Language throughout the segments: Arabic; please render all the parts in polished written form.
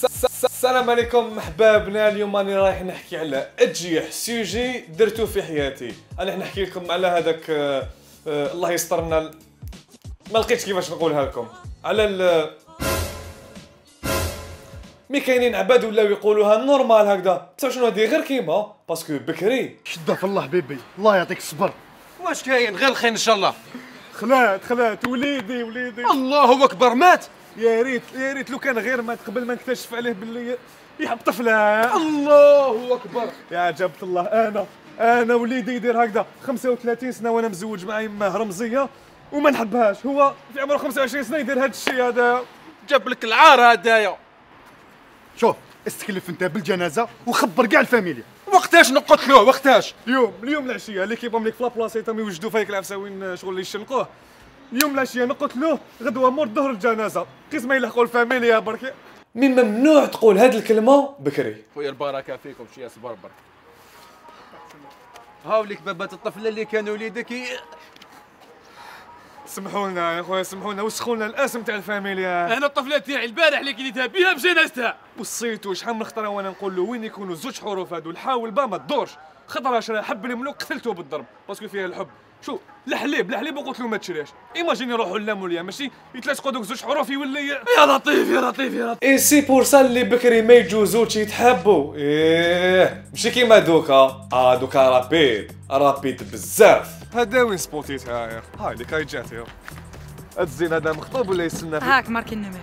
السلام عليكم احبابنا. اليوم راني رايح نحكي على اجيح سوجي درتو في حياتي. انا نحكي لكم على هذاك الله يسترنا ما لقيتش كيفاش نقولها لكم على مي كاينين عباد ولاو يقولوها نورمال هكذا. تعرف شنو هادي؟ غير كيما باسكو بكري شده في الله حبيبي، الله يعطيك الصبر. واش كاين؟ غير الخير ان شاء الله. خلات وليدي الله اكبر، مات. يا ريت لو كان غير مات قبل ما نكتشف عليه باللي يحب طفله. الله اكبر يا عجبت الله. انا وليدي يدير هكذا 35 سنه وانا مزوج مع يماه رمزيه وما نحبهاش. هو في عمره 25 سنه يدير هذا الشيء هذا. جاب لك العار هدايا. شوف استكلف انت بالجنازه وخبر كاع الفاميليا. وقتاش نقتلوه؟ وقتاش؟ اليوم العشيه اللي كيبغوا لك في لابلاصه تم يوجدوا فيك العفساوين شغل اللي يشنقوه. اليوم العشيه نقتلوه، غدوه مور الظهر الجنازه، قيس ما يلحقوا الفاميليا برك. من ممنوع تقول هذه الكلمه بكري. خويا البركه فيكم، شي صبر برك. هاوليك بابات الطفله اللي كانوا وليدك سمحوا لنا يا خويا، سمحوا لنا، وسخوا لنا الاسم تاع الفاميليا. انا الطفله تاعي البارح اللي كليتها بها بجنازتها. وصيتو شحال من خطره وانا نقول له وين يكونوا زوج حروف هادو، الحاول با ما تدورش. خطره شرا حب الملوك قتلته بالضرب باسكو فيها الحب. شو الحليب وقلت له ما تشريهش. ايماجيني يروحوا لاموليا ماشي يتلاصقوا دوك زوج حروف يولي يا لطيف يا لطيف يا لطيف. اي سي بور سا اللي بكري ما يجوزوش يتحبوا. ماشي كيما دوكا. دوكا رابيد بزاف. هذا وين سبوتيتها يا هاي اللي كاي جات يا الزين. هذا مخطوب ولا يستنى فيك؟ هاك ماركي النميرو.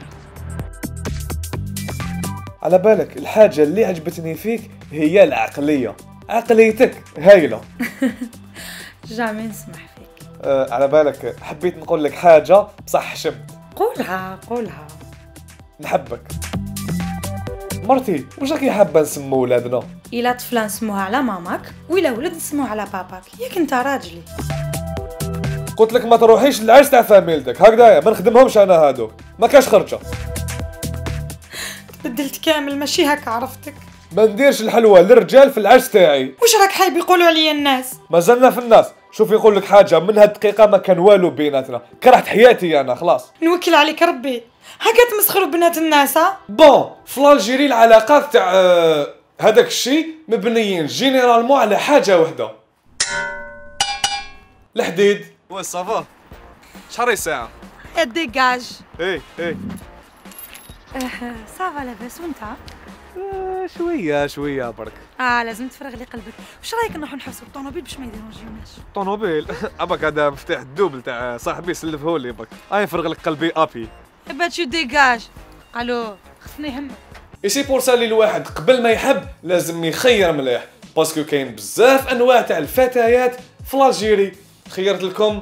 على بالك الحاجه اللي عجبتني فيك هي العقليه. عقليتك هايله. جامي نسمح فيك. على بالك حبيت نقول لك حاجه بصح حشمت. قولها. نحبك مرتي. واش راكي حابه نسمو ولادنا؟ إلا طفله نسموها على ماماك وإلا ولد نسموه على باباك. ياك انت راجلي. قلت لك ما تروحيش للعرس تاع فاميلتك هكذايا، ما نخدمهمش انا هادو، ما كاش خرجه. بدلت كامل ماشي هكا عرفتك. ما نديرش الحلوى للرجال في العرس تاعي. واش راك حايب يقولوا عليا الناس؟ مازلنا في الناس. شوف يقول لك حاجه من هالدقيقه ما كان والو بيناتنا، كرهت حياتي انا خلاص. نوكل عليك ربي، هكا تمسخروا بنات الناس. بون في الجيري العلاقات تاع هذاك الشيء مبنيين جينيرالمون على حاجه وحده، الحديد. وا صافا شحال الساعه؟ ديجاج. ايه صافا لاباس وانت؟ شويه برك. لازم تفرغ لي قلبك. واش رايك نروحو نحبسوا الطوموبيل باش ما يديرونجيوناش؟ طوموبيل؟ اباك هذا مفتاح الدوبل تاع صاحبي سلفهولي برك. نفرغ لك قلبي ابي. باتشو ديجاج. الو خصني يهمك. ايسي بور سالي الواحد قبل ما يحب لازم يخير مليح باسكو كاين بزاف انواع تاع الفتيات في الجيري. خيرت لكم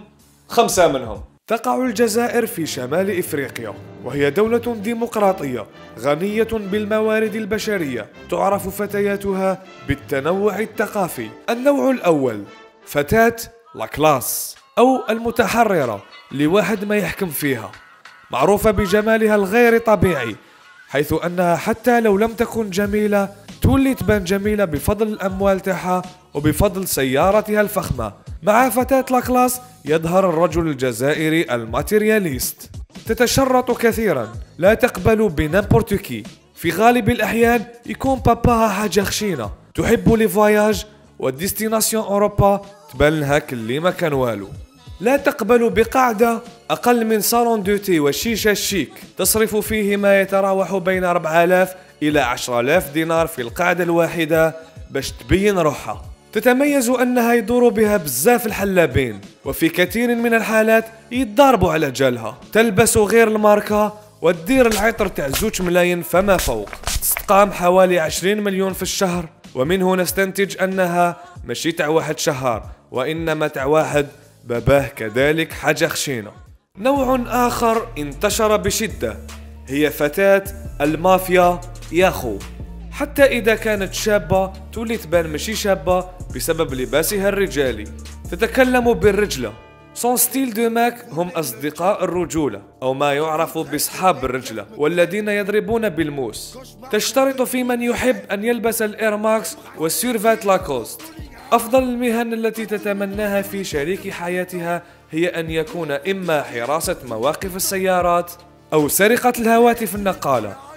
5 منهم. تقع الجزائر في شمال افريقيا وهي دولة ديمقراطية غنية بالموارد البشرية. تعرف فتياتها بالتنوع الثقافي. النوع الأول فتاة لاكلاس أو المتحررة لواحد ما يحكم فيها. معروفة بجمالها الغير طبيعي، حيث أنها حتى لو لم تكن جميلة تولي تبان جميلة بفضل الأموال تاعها وبفضل سيارتها الفخمة. مع فتاة لاكلاس يظهر الرجل الجزائري الماتيرياليست. تتشرط كثيرا، لا تقبل بنامبورت كي. في غالب الأحيان يكون باباها حاجة خشينة. تحب لي فواياج والديستيناسيون أوروبا تبان لها كل ما كان والو. لا تقبل بقعدة أقل من صالون دوتي وشيشة شيك تصرف فيه ما يتراوح بين 4000 إلى 10000 دينار في القعدة الواحدة باش تبين روحها. تتميز أنها يدور بها بزاف الحلابين وفي كثير من الحالات يتضاربوا على جالها. تلبس غير الماركة وتدير العطر تاع 2 ملايين فما فوق. تستقام حوالي 20 مليون في الشهر، ومنه نستنتج أنها ماشي تاع واحد شهر وإنما تاع واحد باباه كذلك حاجة خشينة. نوع آخر انتشر بشدة هي فتاة المافيا ياخو. حتى إذا كانت شابة تولي تبان ماشي شابة بسبب لباسها الرجالي. تتكلم بالرجلة. سون ستيل دو ماك هم أصدقاء الرجولة أو ما يعرف بأصحاب الرجلة والذين يضربون بالموس. تشترط في من يحب أن يلبس الإيرماكس والسيرفات لاكوست. أفضل المهن التي تتمناها في شريك حياتها هي أن يكون إما حراسة مواقف السيارات أو سرقة الهواتف النقالة.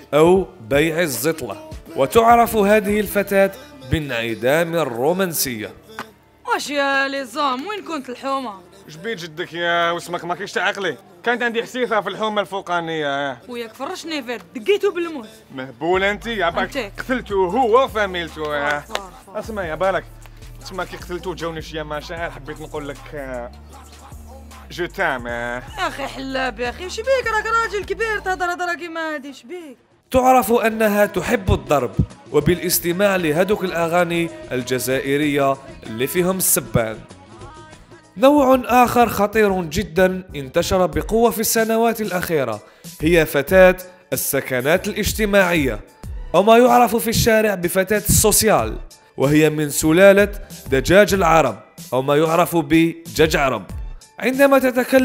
أو بيع الزطلة. وتعرف هذه الفتاة بانعدام الرومانسية. واش يا لي زام وين كنت الحومه؟ جبيت جدك يا واسمك ما كاينش عقلي، كانت عندي حسيثه في الحومه الفوقانيه. وياك فرشني فير دقيتو بالموت. مهبول انت يا باك، أنتك. قتلتو هو وفاميلتو. اسمع يا بالك، تسمى كي قتلتو جاوني شي مشاعر، حبيت نقول لك جو تام. يا اخي حلاب يا اخي، وش بيك راك راجل كبير تهضر هضره كيما هادي، وش بيك؟ تعرف أنها تحب الضرب وبالاستماع لهذوك الأغاني الجزائرية اللي فيهم السبان. نوع آخر خطير جدا انتشر بقوة في السنوات الأخيرة هي فتاة السكنات الاجتماعية، أو ما يعرف في الشارع بفتاة السوسيال، وهي من سلالة دجاج العرب أو ما يعرف بدجاج عرب. عندما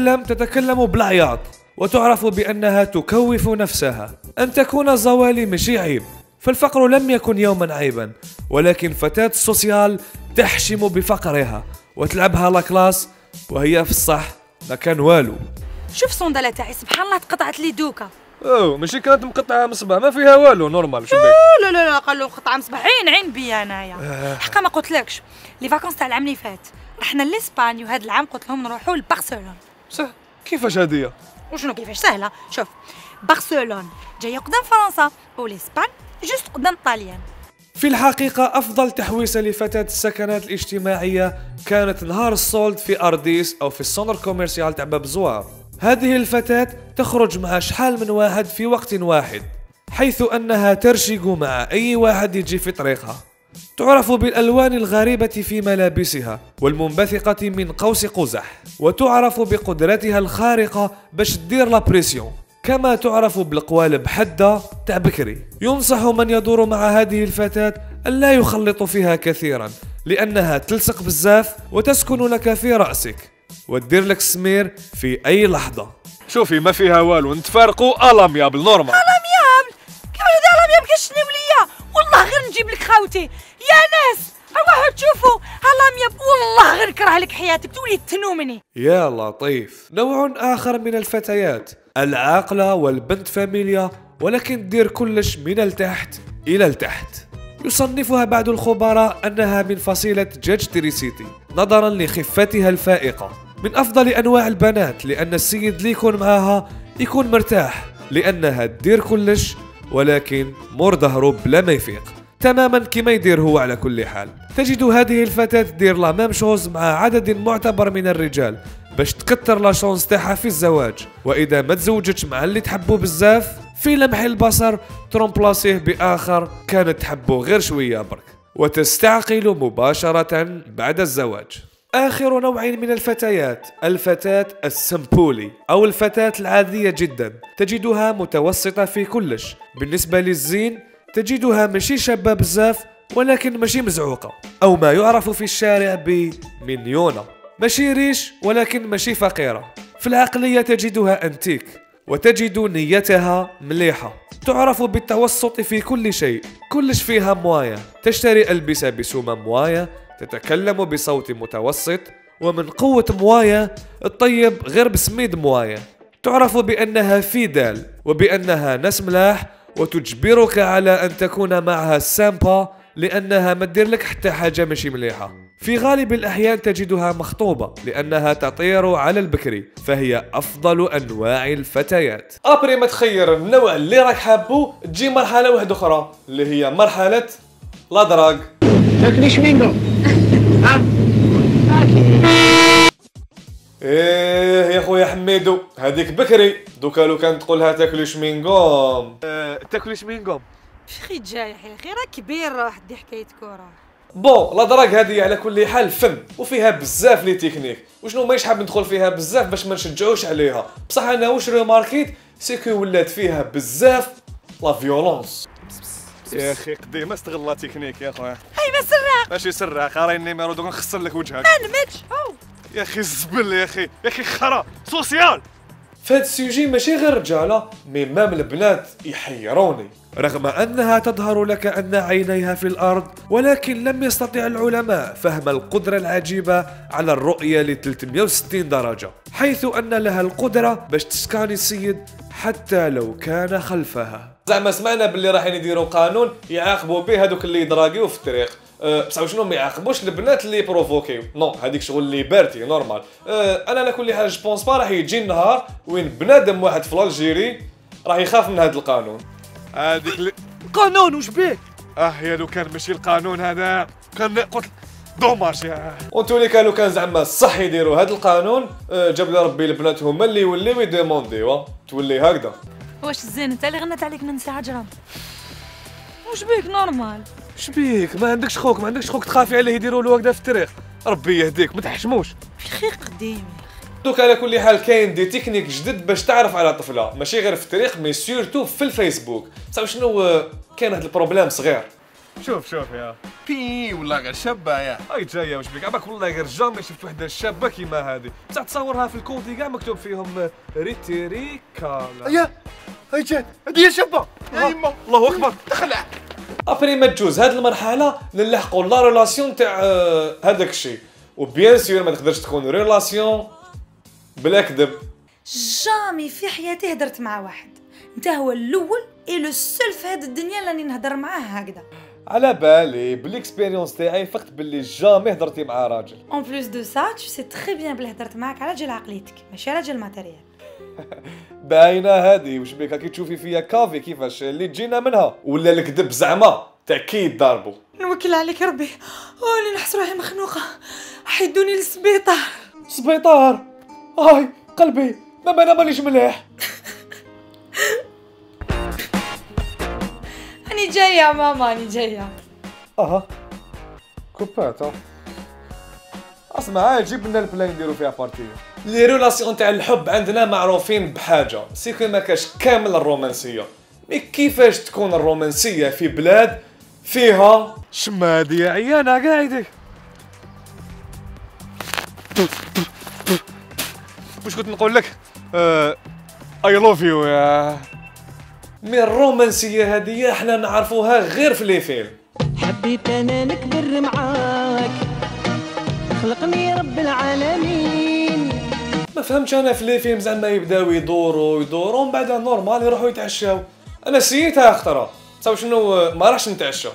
تتكلم بالعياط، وتعرف بأنها تكوف نفسها. أن تكون زوالي ماشي عيب، فالفقر لم يكن يوما عيبا، ولكن فتاة السوسيال تحشم بفقرها وتلعبها لاكلاس وهي في الصح ما كان والو. شوف الصندله تاعي سبحان الله تقطعت لي دوكا. اوه ماشي كانت مقطعه مصباح ما فيها والو نورمال. شو لا لا لا قال له قطعه مصباح، عين بيا انايا. حقا ما قلتلكش لي فاكونس تاع العام اللي فات رحنا لاسباني، وهذا العام قلت لهم نروحوا لبرشلونه. صح كيفاش هديه؟ وشنو كيفاش سهله؟ شوف برشلونه جايه قدام فرنسا والاسبان جوست قدام طاليان. في الحقيقة أفضل تحويسة لفتاة السكنات الاجتماعية كانت نهار الصولد في أرديس أو في السونر كوميرسيال تاع باب زوار. هذه الفتاة تخرج مع شحال من واحد في وقت واحد، حيث أنها ترشق مع أي واحد يجي في طريقها. تعرف بالألوان الغريبة في ملابسها والمنبثقة من قوس قزح، وتعرف بقدرتها الخارقة باش تدير لابريسيون، كما تعرف بالقوالب حدة تاع بكري. ينصح من يدور مع هذه الفتاة ألا يخلط فيها كثيرا، لأنها تلصق بزاف وتسكن لك في رأسك وتدير لك سمير في أي لحظة. شوفي ما فيها والو، نتفارقوا ألاميابل نورمال. ألاميابل؟ كيف هذا ألاميابل كشني وليا؟ والله غير نجيب لك خاوتي يا ناس، روحوا تشوفوا ألاميابل، والله غير نكره لك حياتك تولي تنومني. يا لطيف. نوع آخر من الفتيات العاقلة والبنت فاميليا، ولكن دير كلش من التحت إلى التحت. يصنفها بعض الخبراء أنها من فصيلة جاج تريسيتي نظرا لخفتها الفائقة. من أفضل أنواع البنات، لأن السيد اللي يكون معها يكون مرتاح، لأنها تدير كلش ولكن مور ظهره بلا ما يفيق، تماما كما يدير هو. على كل حال تجد هذه الفتاة تدير لا ميم شوز مع عدد معتبر من الرجال باش تكتر لا شونس تاعها في الزواج، واذا ما تزوجتش مع اللي تحبه بزاف في لمح البصر ترومبلاسيه باخر كانت تحبه غير شويه برك، وتستعقل مباشرة بعد الزواج. آخر نوع من الفتيات الفتاة السمبولي أو الفتاة العادية جدا، تجدها متوسطة في كلش. بالنسبة للزين تجدها ماشي شابة بزاف ولكن ماشي مزعوقة، أو ما يعرف في الشارع بمنيونة. ماشي ريش ولكن ماشي فقيرة. في العقلية تجدها أنتيك، وتجد نيتها مليحة. تعرف بالتوسط في كل شيء، كلش فيها موايا. تشتري ألبسة بسومة موايا، تتكلم بصوت متوسط، ومن قوة موايا الطيب غير بسميد موايا. تعرف بأنها فيدال وبأنها ناس ملاح، وتجبرك على أن تكون معها سامبا لأنها ما تدير لك حتى حاجة ماشي مليحة. في غالب الأحيان تجدها مخطوبة لأنها تطير على البكري، فهي أفضل أنواع الفتيات. أبري ما تخير النوع اللي راك حابه تجي مرحلة واحدة أخرى اللي هي مرحلة لا دراغ. تاكليش مينغو؟ ايه يا خويا حميدو هذيك بكري، دوكا لو كان تقولها تاكلي شمينغوم. تاكلي شمينغوم شخي جاي يا اخي راه كبير، راه دي حكايه كره. بون لا دراغ هذه على كل حال فن وفيها بزاف لي تكنيك، وشنو مايش حاب ندخل فيها بزاف باش ما نشجعوش عليها، بصح انا واش ريماركيت سيكو ولات فيها بزاف لا فيولونس. يا اخي قديمه استغلا تكنيك يا خويا. هاي ما سرها ماشي سرها، خاري النيميرو دوك نخسر لك وجهك. ما نمتش يا اخي الزبل يا اخي خرا سوسيال. فهاد السوجي ماشي غير رجاله، مي مام البنات يحيروني. رغم أنها تظهر لك أن عينيها في الأرض، ولكن لم يستطع العلماء فهم القدرة العجيبة على الرؤية ل 360 درجة، حيث أن لها القدرة باش تسكاني السيد حتى لو كان خلفها. زعما سمعنا باللي رايحين يديروا قانون يعاقبوا به هذوك اللي يدراغيو في الطريق. بصح شنو ما يعاقبوش البنات اللي بروفوكيو، نو هذيك شغل ليبرتي نورمال. انا على كل حال جوبونس با راح يجي النهار وين بنادم واحد في الجيري راح يخاف من هذا القانون. هذيك قانون وش بيك؟ يا لو كان ماشي القانون هذا كان قلت دوماج يا وتولي كانوا كان زعما صح يديروا هذا القانون، جاب لي ربي البنات هما اللي يوليو يديمونديو تولي هكذا. واش الزين انت اللي غنت عليك ننسى عجرم؟ واش بيك نورمال؟ شبيك ما عندكش خوك، ما عندكش خوك تخافي عليه يديروا له هكذا في الطريق؟ ربي يهديك ما تحشموش. في خير قديم. دوك على كل حال كاين دي تكنيك جدد باش تعرف على طفله، ماشي غير في الطريق مي سورتو في الفيسبوك. بصح شنو كاين واحد البروبليم صغير. شوف يا بي ولا غير شابه يا هاي جايه واش بيك عباك والله غير جامي شفت وحده شابه كيما هذه، بصح تصورها في الكونتي كاع مكتوب فيهم ريتيريكا. هاي جات هذه هي شابه يا يما. الله اكبر دخلع. ابري ما تجوز هاد المرحله نلحقوا لا ريلاسيون تاع هذاك الشيء، وبيان سور ما تقدرش تكون ريلاسيون بلا كذب. جامي في حياتي هدرت مع واحد، انت هو الاول اي لو سول في هاد الدنيا اللي نهضر معاه هكذا. على بالي بالاكسبيريونس تاعي فقت باللي جامي هضرتي مع راجل. اون بلوس دو سا تو سي تري بيان بلي هضرت معاك على جال عقليتك ماشي على جال ماتيريال. باينه هادي واش بيك كي تشوفي فيا كافي كيفاش اللي تجينا منها ولا الكذب زعما تاكيد ضاربو. نوكل عليك ربي راني نحس روحي مخنوقه، حيدوني للسبيطار. سبيطار هاي قلبي ما انا مانيش مليح. راني جايه يا ماما راني جايه. كوباتا اسمع جيب لنا البلان نديرو فيها بارتي. لي ريلاسيون تاع الحب عندنا معروفين بحاجه سيكو ما كاش كامل الرومانسيه، مي كيفاش تكون الرومانسيه في بلاد فيها شما هادي يا عيانه قاعدك. واش كنت نقول لك اي لوف يو يا مي الرومانسيه هذه احنا نعرفوها غير في لي فيلم. حبيت انا نكبر معاك خلقني رب العالمين. ما فهمتش انا في لي فيلم زعما يبداو يدوروا ومن بعد نورمال يروحوا يتعشاو. انا سيتها اخترا صافي شنو ما راحش نتعشى.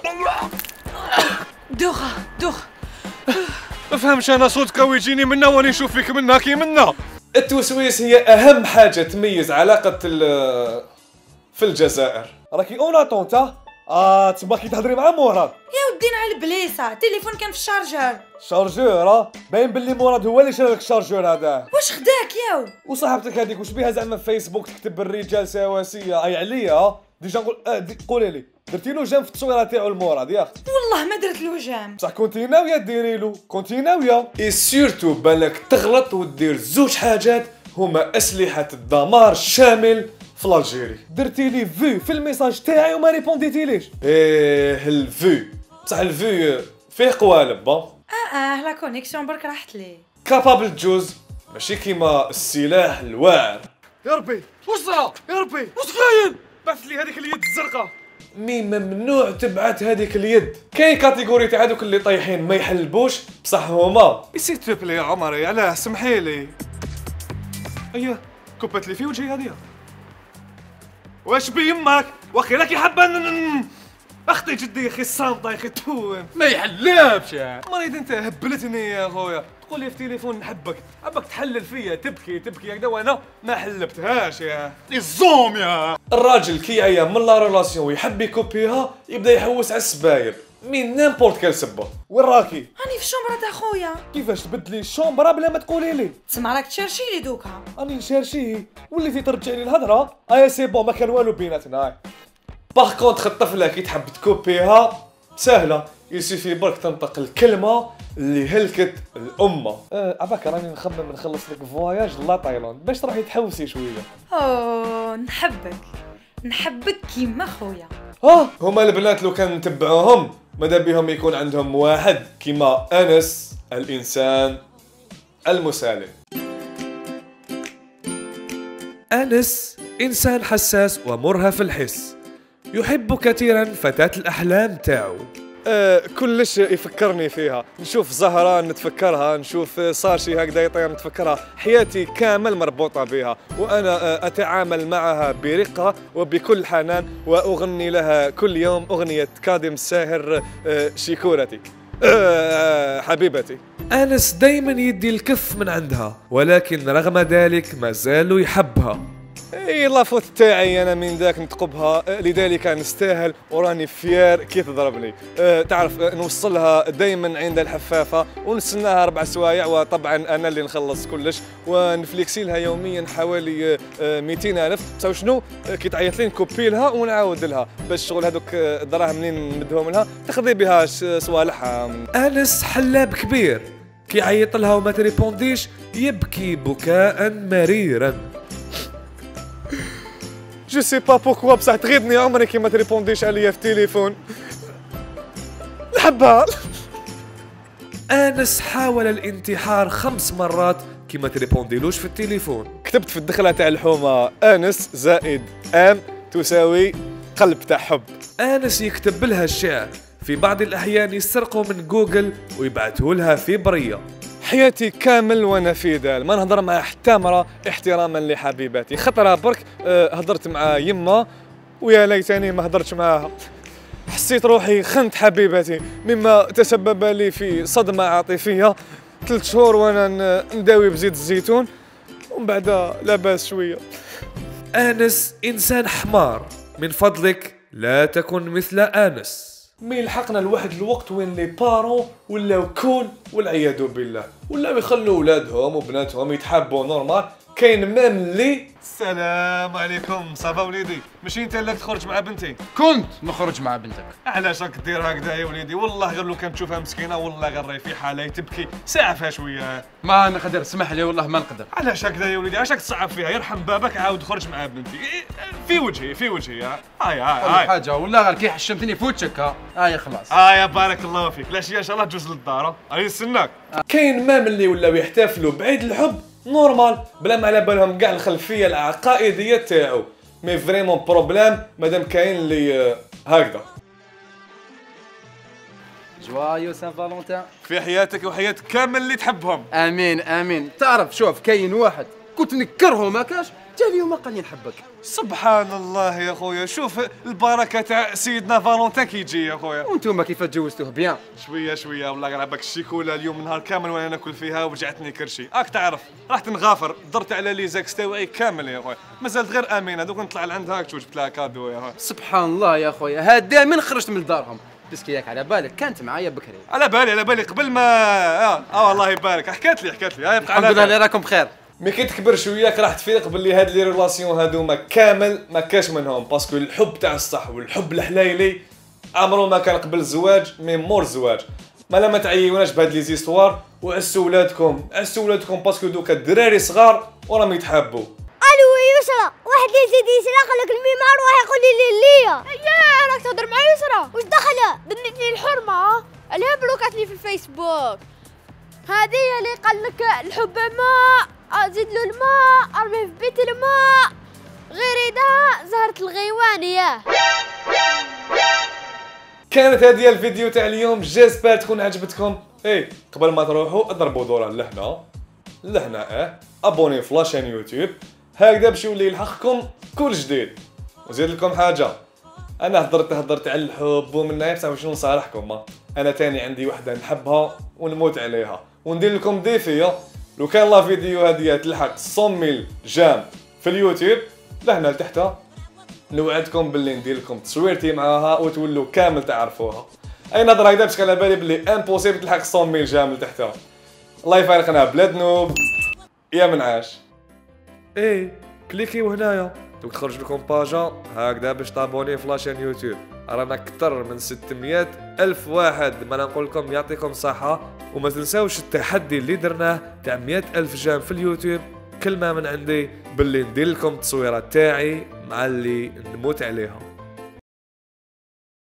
دوخه ما فهمش انا صوتك ويجيني منا وانا نشوف فيك منا كي منا. التوسويس هي اهم حاجه تميز علاقه في الجزائر. راكي اون اتونتا تما كي تهضري مع مراد. يا ودينا على البليصه التليفون كان في الشارجر. شارجور باين باللي مراد هو اللي شرى لك الشارجور هذا. واش خداك ياو؟ وصاحبتك هذيك واش بيها زعما في فيسبوك تكتب الرجال سواسيه اي عليا ديجا نقول قولي لي درتي له جيم في التصويره تاعو المراد ياك؟ والله ما درت له جام. بصح كنتي ناويه ديري له كنتي ناويه. اي سورتو بالك تغلط ودير زوج حاجات هما اسلحه الدمار الشامل في الجيري. درتي لي في الميساج تاعي وما ريبونديتيليش. الفو بصح الفو فيه قوالب. لا كونيكسيون برك راحت لي. كابابل جوز ماشي كيما السلاح الواعر. يا ربي واش صرا يا ربي واش كاين؟ بعث لي هذيك اليد الزرقاء. مي ممنوع تبعت هذيك اليد. كاين كاتيجوري تاع هذوك اللي طايحين ما يحلبوش بصح هما سي توبلي يا عمري علاه سمحي لي. اييه كبت لي في وجهي هذه. واش بيماك واخي راكي حابه اختي جدي اخي الصامته يا اخي توم ما يحلبش يا مريض انت هبلتني يا خويا تقول لي في تليفون نحبك عباك تحلل فيا تبكي هكذا وانا ما حلبتهاش يا الزوم يا الراجل كي يعيا من لا ريلاسيون ويحب يكوبيها يبدا يحوس على السباير من نيمبورت كال سبه. وين راكي؟ راني في الشومبره تاع خويا. كيفاش تبدلي الشومبره بلا ما تقولي لي؟ تسمع راك تشرشي لي دوكا. راني نشرشيه وليتي ترجعي لي الهضره. سي بون ما كان والو بيناتنا. باغ كونتخ الطفله كي تحب تكوبيها سهله يسيفي برك تنطق الكلمه اللي هلكت الامه. عباك راني نخمم نخلص لك فواياج لا تايلاند باش تروحي تحوسي شويه. نحبك كيما خويا. هما البنات لو كان نتبعوهم ماذا بهم يكون عندهم واحد كيما انس الانسان المسالم. انس انسان حساس ومرهف الحس، يحب كثيرا فتاة الاحلام تاعو، كلش يفكرني فيها، نشوف زهرة نتفكرها، نشوف صار شي هكذا يطير نتفكرها، حياتي كامل مربوطة بها، وأنا أتعامل معها برقة وبكل حنان، وأغني لها كل يوم أغنية كاظم الساهر شيكورتي حبيبتي. أنس دايما يدي الكف من عندها، ولكن رغم ذلك ما زالوا يحبها. اي لافوت تاعي انا من ذاك نتقبها، لذلك نستاهل وراني فيار كي تضربني. تعرف نوصلها دائما عند الحفافه ونستناها 4 سوايع، وطبعا انا اللي نخلص كلش ونفليكسي لها يوميا حوالي 200,000. تساو شنو كي تعيط لي نكوبي لها ونعاود لها باش شغل هذوك الدراهم منين نمدهم لها تقضي بها صوالحها. انس حلاب كبير، كي يعيط لها وما تريبونديش يبكي بكاء مريرا. جو سي با بوكوا بصح تغيظني عمري كي ما تريبونديش عليا في التليفون. نحبها. انس حاول الانتحار 5 مرات كي ما تريبونديلوش في التليفون. كتبت في الدخله تاع الحومه انس زائد ام تساوي قلب تاع حب. انس يكتب لها الشعر، في بعض الاحيان يسرقوا من جوجل ويبعثوا لها في بريه. حياتي كامل وانا في دال ما نهضر مع حتى مرة احتراما لحبيباتي. خطرة برك هضرت مع يما ويا ليتني ما هضرتش معاها، حسيت روحي خنت حبيبتي مما تسبب لي في صدمة عاطفية. 3 شهور وانا نداوي بزيت الزيتون ومن بعد لاباس شوية. انس انسان حمار، من فضلك لا تكن مثل انس. مي لحقنا لواحد الوقت وين لي بارون ولاو كول والعياذ بالله، ولاو يخلوا ولادهم وبناتهم يتحابوا نورمال. كاين مام اللي السلام عليكم صافا وليدي، ماشي انت اللي تخرج مع بنتي؟ كنت نخرج مع بنتك. علاش راك دير هكذا يا وليدي؟ والله غير لو كان تشوفها مسكينه والله غير راهي في حاله تبكي، ساعفها شويه. ما نقدر، اسمح لي والله ما نقدر. علاش هكذا يا وليدي؟ علاش راك تصعب فيها؟ يرحم بابك عاود خرج مع بنتي في وجهي في وجهي. هاي حاجه والله غير كي حشمتني في وجهك. هاي خلاص. يا بارك الله فيك. لا شي ان شاء الله تجوز للدار، راني نستناك. كاين مام اللي ولاو يحتفلوا بعيد الحب نورمال بلا ما على بالهم كاع الخلفيه العقائديه تاعو، مي فريمون بروبليم مادام كاين اللي هكذا. جوايو سان فالونتان في حياتك وحياة كامل اللي تحبهم. امين امين. تعرف شوف كاين واحد كنت نكرهه ما كاش تا اليوم قال لي نحبك. سبحان الله يا خويا، شوف البركه تاع سيدنا فالونتان كي يجي يا خويا. وانتوما كيف تجوزتوه بيان؟ شويه شويه والله غير هباك الشيكولا اليوم نهار كامل وانا ناكل فيها وجعتني كرشي. راك تعرف رحت نغافر درت على لي زاكس تاوعي كامل يا خويا، مازالت غير امينه دوك نطلع لعندها جبت لها كادو يا خويا. سبحان الله يا خويا، هاد من خرجت من دارهم بسكي على بالك كانت معايا بكري. على بالي قبل ما الله يبارك حكات لي الحمد لله اللي راكم بخير. مي كي تكبر شويه راح تفيق باللي هاد لي ريلاسيون هادوما كامل ما كاش منهم، باسكو الحب تاع الصح والحب الحلايلي عمره ما كان قبل الزواج، مي مور الزواج. ما تعيوناش بهاد لي زيستوار، وعسوا ولادكم باسكو دوكا الدراري صغار وراهم يتحابوا. الو يسرا، واحد اللي يزيد يسرق لك الميمار واحد يقول لي ليا. يا راك تهضر مع يسرا؟ واش دخله؟ بنتني الحرمه عليها بلوكاتني في الفيسبوك. هذه اللي قال لك الحب ماء، زيد له الماء، ارمي في بيت الماء، غير اذا زهرة الغيوانيه. كانت هذه الفيديو تاع اليوم، جيسبر تكون عجبتكم. قبل ما تروحوا اضربوا دورة لهنا ابوني في لاشين يوتيوب هكذا باش يولي يلحقكم كل جديد. وزيد لكم حاجه، انا هضرت على الحب ومن هنا بصح واش نصارحكم، انا تاني عندي وحده نحبها ونموت عليها، وندير لكم ديفي لو كان لا فيديو هذه تلحق 100,000 جام في اليوتيوب لهنا لتحت، نوعدكم باللي ندير لكم تصويرتي معاها وتولوا كامل تعرفوها. اي نظره هكذا باش على بالي باللي امبوسيبل تلحق 100,000 جام لتحت. الله يفارقنا بلاد نوب يا منعاش. كليكيو هنايا دوك تخرج لكم باجا هكذا باش تابوني في لاشين يوتيوب. رانا اكثر من 600,000 واحد، ما نقول لكم يعطيكم صحة. وما تنساوش التحدي اللي درناه تاع 100,000 جام في اليوتيوب، كلمة من عندي باللي ندير لكم التصويرات تاعي مع اللي نموت عليها.